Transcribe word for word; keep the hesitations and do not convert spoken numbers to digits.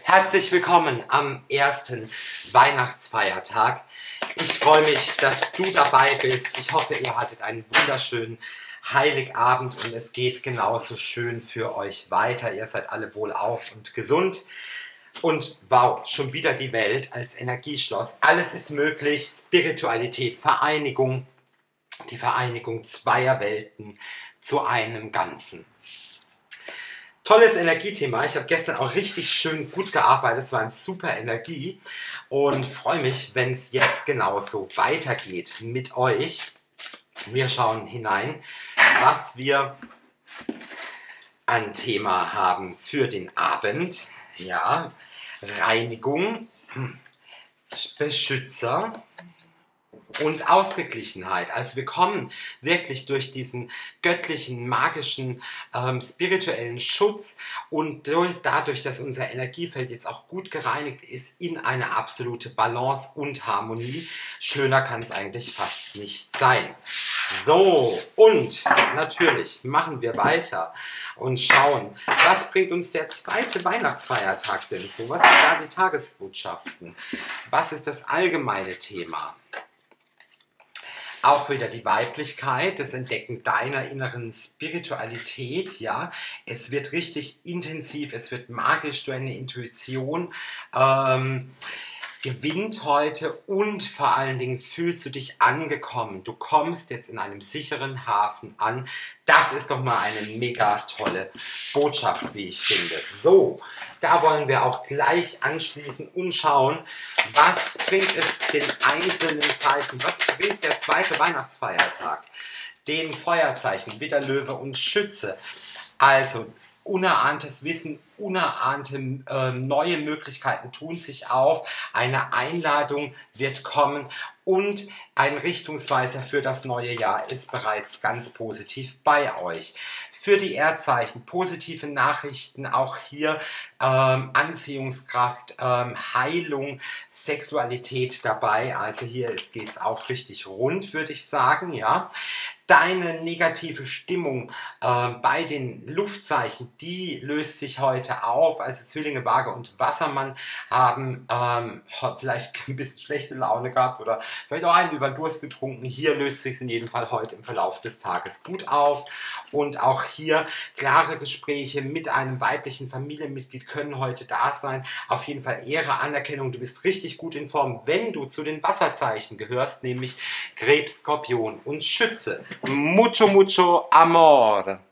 Herzlich willkommen am ersten Weihnachtsfeiertag. Ich freue mich, dass du dabei bist. Ich hoffe, ihr hattet einen wunderschönen Heiligabend und es geht genauso schön für euch weiter. Ihr seid alle wohlauf und gesund. Und wow, schon wieder die Welt als Energieschloss. Alles ist möglich. Spiritualität, Vereinigung, die Vereinigung zweier Welten zu einem Ganzen. Tolles Energiethema. Ich habe gestern auch richtig schön gut gearbeitet. Es war eine super Energie und freue mich, wenn es jetzt genauso weitergeht mit euch. Wir schauen hinein, was wir an Thema haben für den Abend. Ja, Reinigung, Beschützer und Ausgeglichenheit. Also wir kommen wirklich durch diesen göttlichen, magischen, ähm, spirituellen Schutz und durch, dadurch, dass unser Energiefeld jetzt auch gut gereinigt ist, in eine absolute Balance und Harmonie. Schöner kann es eigentlich fast nicht sein. So, und natürlich machen wir weiter und schauen, was bringt uns der zweite Weihnachtsfeiertag denn so? Was sind da die Tagesbotschaften? Was ist das allgemeine Thema? Auch wieder die Weiblichkeit, das Entdecken deiner inneren Spiritualität, ja. Es wird richtig intensiv, es wird magisch, deine Intuition ähm, gewinnt heute und vor allen Dingen fühlst du dich angekommen. Du kommst jetzt in einem sicheren Hafen an. Das ist doch mal eine mega tolle Botschaft, wie ich finde. So, da wollen wir auch gleich anschließen und schauen, was bringt es den einzelnen Zeichen, was bringt der zweite Weihnachtsfeiertag, den Feuerzeichen, Widder, Löwe und Schütze. Also, uneranntes Wissen, unahnte äh, neue Möglichkeiten tun sich auf, eine Einladung wird kommen und ein Richtungsweiser für das neue Jahr ist bereits ganz positiv bei euch. Für die Erdzeichen positive Nachrichten, auch hier ähm, Anziehungskraft, ähm, Heilung, Sexualität dabei, also hier geht es auch richtig rund, würde ich sagen, ja. Deine negative Stimmung äh, bei den Luftzeichen, die löst sich heute auf. Also Zwillinge, Waage und Wassermann haben ähm, vielleicht ein bisschen schlechte Laune gehabt oder vielleicht auch einen über den Durst getrunken. Hier löst sich in jedem Fall heute im Verlauf des Tages gut auf. Und auch hier klare Gespräche mit einem weiblichen Familienmitglied können heute da sein. Auf jeden Fall Ehre, Anerkennung. Du bist richtig gut in Form, wenn du zu den Wasserzeichen gehörst, nämlich Krebs, Skorpion und Schütze. Mucho, mucho amor.